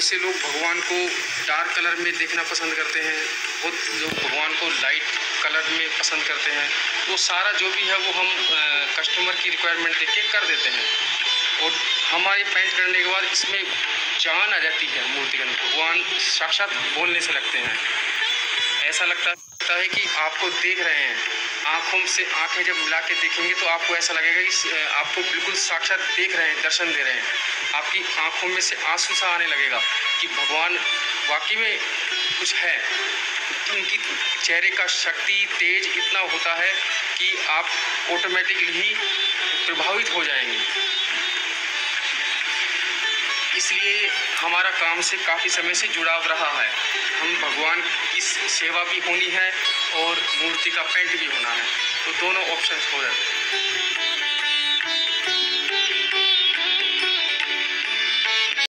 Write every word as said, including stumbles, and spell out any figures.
बहुत से लोग भगवान को डार्क कलर में देखना पसंद करते हैं, बहुत लोग भगवान को लाइट कलर में पसंद करते हैं। वो सारा जो भी है वो हम कस्टमर की रिक्वायरमेंट देख के कर देते हैं। और हमारी पेंट करने के बाद इसमें जान आ जाती है मूर्ति के अंदर, भगवान साक्षात बोलने से लगते हैं। ऐसा लगता है कि आपको देख रहे हैं, आँखों से आंखें जब मिला के देखेंगे तो आपको ऐसा लगेगा कि आपको बिल्कुल साक्षात देख रहे हैं, दर्शन दे रहे हैं। आपकी आंखों में से आंसू सा आने लगेगा कि भगवान वाकई में कुछ है। उनकी चेहरे का शक्ति तेज इतना होता है कि आप ऑटोमेटिकली ही प्रभावित हो जाएंगे। इसलिए हमारा काम से काफ़ी समय से जुड़ाव रहा है। हम भगवान की सेवा भी होनी है और मूर्ति का पेंट भी होना है, तो दोनों ऑप्शंस हो जाते हैं।